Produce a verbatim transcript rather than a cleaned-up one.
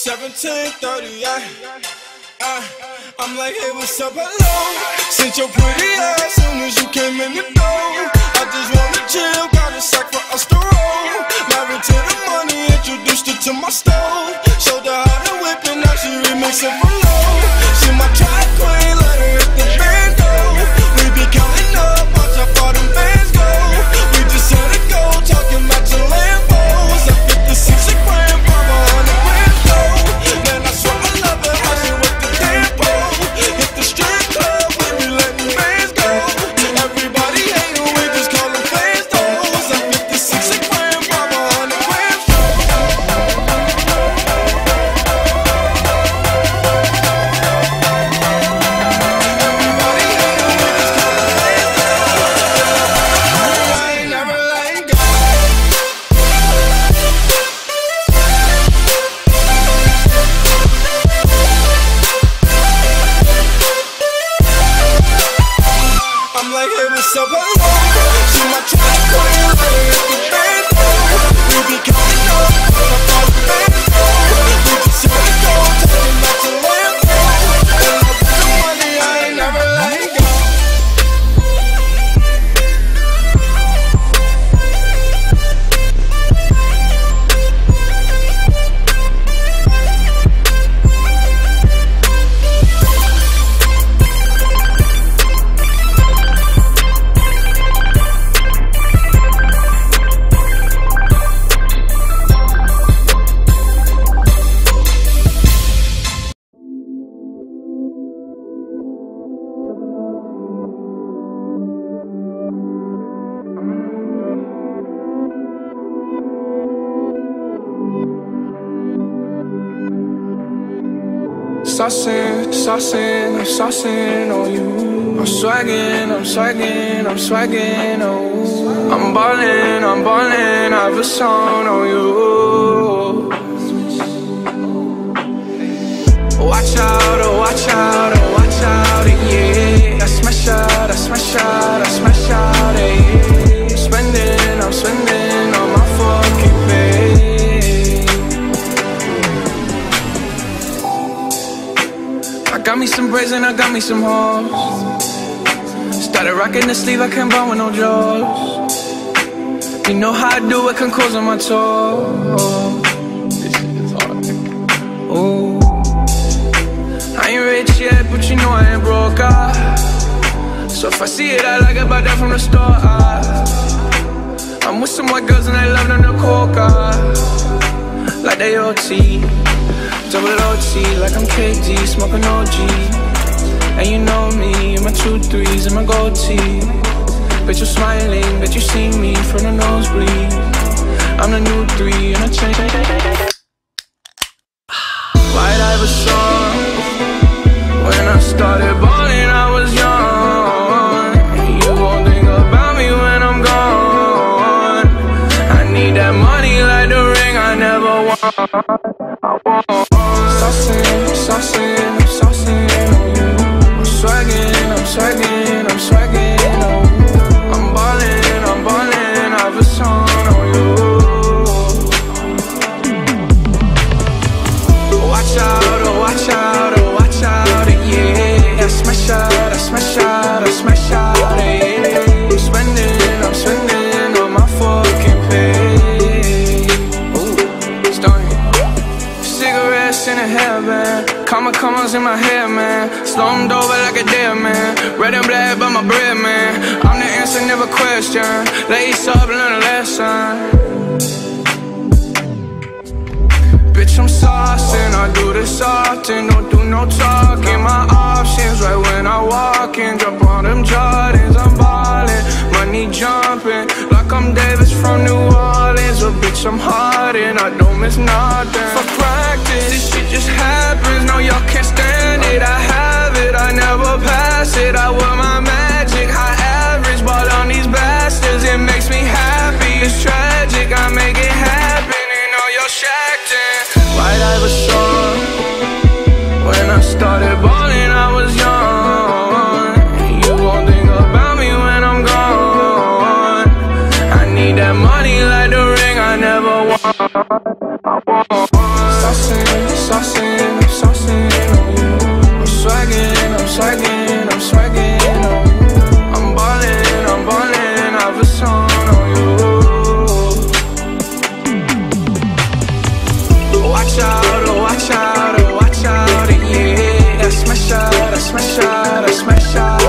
seventeen thirty, yeah. Uh, I'm like, hey, what's up, hello? Sent your pretty ass soon as you came in the door. I just wanna chill, got a sack for us to roll. Married to the money, introduced her to my stove. Showed her how to whip and now she remixing for low. She my track queen, let her hit the bando. We be counting up, watch how far them bands go. We just set it go, talking about your Lambos. I fifty-six a gram, five hundred grams though. Man, I swear I love it, how she with the tempo. Hit the strip club, we be letting bands go. Everybody hatin', we just call them fans though. I fifty-six a gram, five hundred grams though. Everybody hatin', we just call them fans though. I ain't never letting go. I'm like, hey, what's up, hello? She my track queen, let her hit the bando. We be counting up, watch how far the bands go. We just set it go, talking about your Lambo. And I got the money, I ain't never letting go. Saucin', saucin', I'm saucin' on you. I'm swaggin', I'm swaggin', I'm swaggin', oh. I'm ballin', I'm ballin', I have a song on you. Watch out, oh watch out, oh watch out, yeah. I smash out, I smash out, I smash out, yeah. I'm spendin', I'm spendin' on my fucking pay. I got me some braids and I got me some hoes. Started rocking the sleeve, I can't buy with no jaws. You know how I do it, can close on my toes. This shit is hard. Ooh, I ain't rich yet, but you know I ain't broke, ah. So if I see it, I like it, buy that from the store, ah. I'm with some white girls and they love them to coca, like they O T. Double O T, like I'm K D, smoking O G. And you know me, and my two threes and my gold tee. Bet you're smiling, bet you see me from the nosebleed. I'm the new three, and I change. White Iverson. When I started balling, I was young. You won't think about me when I'm gone. I need that money like the ring I never won. I want saucin', saucin', I'm saucin' on you. I'm swaggin', I'm swaggin', I'm swaggin', oh. I'm ballin', I'm ballin', I have a song on you. Watch out, oh watch out, oh watch out, yeah. I smash out, I smash out, I smash out, yeah. I'm spendin', I'm spendin' on my fucking pay. Ooh, starting cigarettes in a hairband, comma commas in my hair, man. Slumped over like a dead man. Red and black by my bread, man. I'm the answer, never question. Lace up, learn a lesson. Bitch, I'm saucin', I do this often. Don't do no talking, my options right when I walk in. Drop on them Jordans, I'm ballin'. Money jumping, like I'm Davis from New Orleans. But bitch, I'm hard and I don't miss nothing. For practice, this shit just happens. No, y'all can't stand it, I have it, I never pass it. I wear my magic, high average, ball on these bastards. It makes me happy, it's tragic, I make it happen. And all y'all shacked in. White Iverson. When I started balling, I was young. You won't think about me when I'm gone. I need that money like the ring I never won. I want saucing, saucing, I'm saucing on you. I'm swagging, I'm swagging, I'm swagging on you. I'm ballin', I'm ballin', I've a song on you. Watch out, oh watch out, oh watch out, yeah. I smash out, I smash out, I smash out.